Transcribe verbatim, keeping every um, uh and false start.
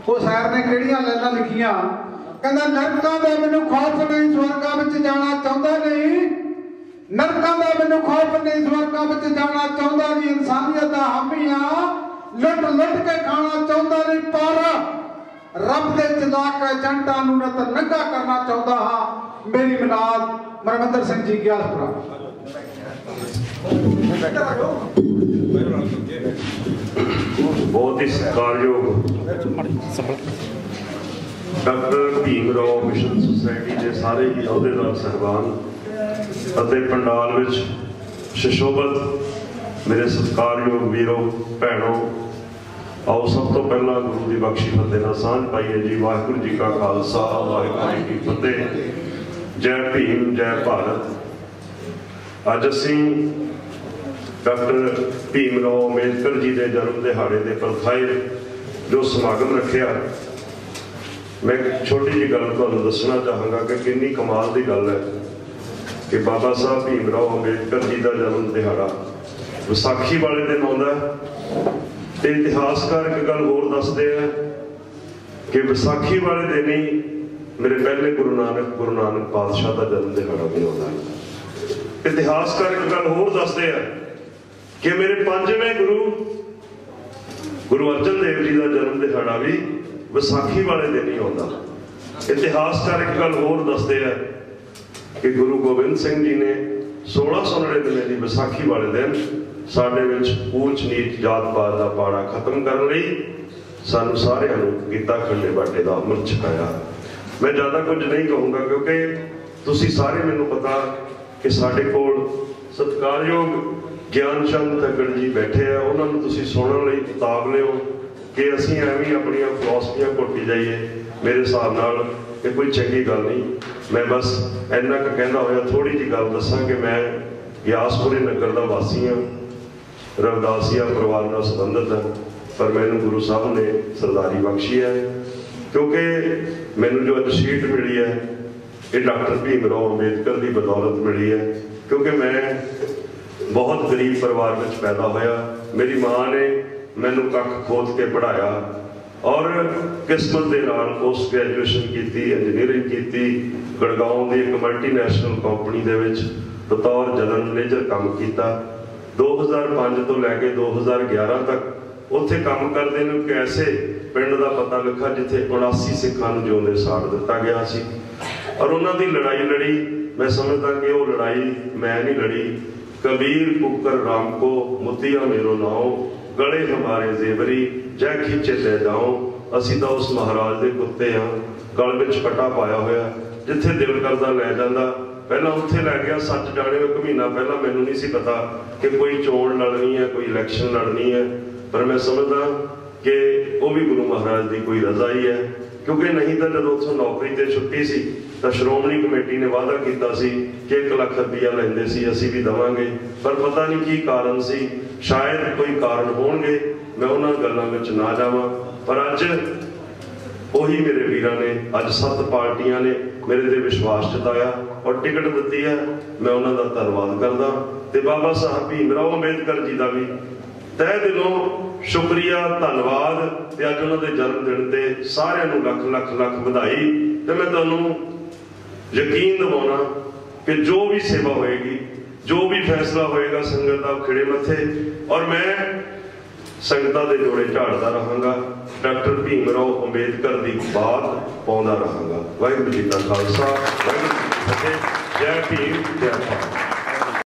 वो शायर ने किहड़ियां लाइनां लिखियां, कहंदा नरकां दा मैनूं खौफ नहीं स्वर्गां विच जाना चाहुंदा नहीं, नरकां दा मैनूं खौफ नहीं स्वर्गां विच जाना चाहुंदा नहीं, इंसानियत दा हामी आ लुट लुट के खाना चाहुंदा नहीं, पर रब दे चलाक एजेंटां नूं नत नंगा करना चाहुंदा हां। मेरी मिलाद मरविंदर सिंह जी ग्यासपुरा। बहुत ही सत्कारयोग doctor Bhim Rao mission society के सारे ही अहुदेदार साहबान ਅਤੇ पंडाल विच सुशोभित मेरे सत्कारयोग वीरों भैनों, आओ सब तो पहला गुरु की बख्शी फतेह नाल सांझ पाईए जी। वाहिगुरू जी का खालसा वाहिगुरू जी की फतेह। जय भीम जय भारत। अज असीं डॉक्टर भीम राव अंबेडकर जी के जन्म दिहाड़े के परखाए जो समागम रखिया, मैं एक छोटी जी गल तुहानूं दसना चाहांगा कि कितनी कमाल की गल है कि बाबा साहब भीम राव अंबेडकर जी का जन्म दिहाड़ा विसाखी वाले दिन आउंदा ते इतिहासकार एक गल होर दसदे हैं कि विसाखी वाले दिन ही मेरे पहले गुरु नानक गुरु नानक पातशाह का जन्म दिहाड़ा भी आउंदा है। इतिहासकार एक गल होर दसदे हैं कि मेरे पंजवें गुरु गुरु अर्जन देव जी का जन्म दिहाड़ा भी विसाखी वाले दिन ही आउंदा। इतिहासकार एक गल होर दसदे हैं कि गुरु गोबिंद सिंह जी ने सोलह सौ नड़िनवे की विसाखी वाले दिन साडे विच ऊंच नीच जात पात का पाड़ा खत्म करने लई सानू सारिआं नूं गीता खंडे बाटे का अमृत छकाया। मैं ज़्यादा कुछ नहीं कहूँगा क्योंकि तुसी सारे मैनूं पता कि साडे कोल सत्कारयोग ज्ञान चंद तगड़ जी बैठे हैं, उन्होंने तुसी सुनने लई उताब लिओ कि असीं एवें अपनियां फिलोसफियां घोटी जाइए। मेरे हिसाब नाल ये कोई चंगी गल नहीं। मैं बस इन्ना क कहंदा होया थोड़ी जी गल दसां कि मैं ग्यासपुरे नगर का वासी हाँ, रविदासिया परिवार नाल संबंधित है, पर मैनूं गुरु साहब ने सरदारी बख्शी है क्योंकि मैनूं जो अज सीट मिली है ये डॉक्टर भीम राव अंबेडकर की बदौलत मिली है क्योंकि मैं बहुत गरीब परिवार में पैदा होया। मेरी माँ ने मैनूं कख खोद के पढ़ाया और किस्मत के नाल पोस्ट ग्रैजुएशन की, इंजीनियरिंग की, गड़गांव की एक मल्टीनैशनल कंपनी दे विच बतौर जनरल मैनेजर काम किया। दो हज़ार पाँच तो लैके दो हज़ार ग्यारह तक उत्थे काम करते हैं कि ऐसे पिंड का पता लिखा जिथे उनासी सिखां नूं जिउंदे साड़ दिता गया सी और उन्हां दी लड़ाई लड़ी। मैं समझदा कि वो लड़ाई मैं नहीं लड़ी। कबीर कुकर राम को मुतिया मेरो नाओ, गले हमारे जेवरी जै खिंचे ते जाओ। असीं तां उस महाराज दे कुत्ते हाँ, गल विच पटा पाया होया, जिथे दिल करदा लै जांदा पहला उत्थे लै गया। सच जाने एक महीना पहला मैनूं नहीं सी पता कि कोई चोण लड़नी है, कोई इलैक्शन लड़नी है, पर मैं समझदा कि वो भी गुरु महाराज की कोई रजा ही है क्योंकि नहीं तो जब उत्थों नौकरी ते छुट्टी सी तो श्रोमणी कमेटी ने वादा किया सी कि एक लख रुपया लेंदे सी, असीं भी देवांगे, पर पता नहीं की कारण सी, शायद कोई कारण होणगे, मैं उन्हां गल्लां विच ना जावां। पर अज उही मेरे वीरां ने अज सत्त पार्टियां ने मेरे ते विश्वास जताया और टिकट दित्ती है। मैं उन्हां दा धन्नवाद करदा ते बाबा साहब भीम राव अंबेडकर जी का भी तह दिलों शुक्रिया धन्नवाद। ते अज उन्हां दे जन्म दिन ते सारिआं नूं लख लख लख बधाई। ते मैं तुहानूं यकीन दिवाउणा कि जो भी सेवा होएगी, जो भी फैसला होएगा संगत दा खिड़े मथे और मैं संगतां दे जोड़े झाड़दा रहांगा, डॉक्टर भीम राव अंबेडकर की बात पाउंदा रहांगा। वाहिगुरू जी का खालसा, वाहिगुरू जी की फतेह। जय भीम जय भारत।